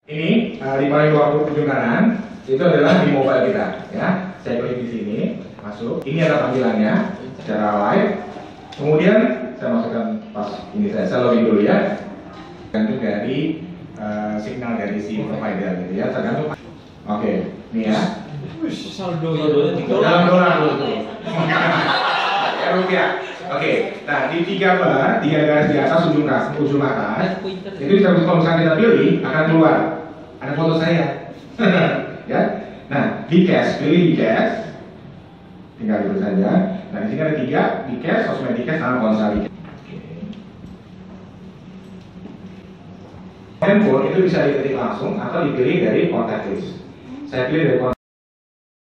Ini di paling bawah ujung kanan itu adalah di mobile kita, ya. Saya klik di sini, masuk. Ini ada tampilannya secara live. Kemudian saya masukkan pas ini saya login dulu ya. Tergantung dari signal dari si provider gitu ya. Tergantung. Oke, ini ya. Saldonya Dalam dolar dulu. Ya rupiah. Oke, nah di tiga garis di atas ujung atas itu bisa kalau misalnya kita pilih akan keluar ada foto saya, ya. Nah di cache pilih di cache, tinggal itu saja. Nah di sini ada tiga di cache, sosmed di cache, sama ponsel di cache. Handphone itu bisa diketik langsung atau dipilih dari contact list. Saya pilih dari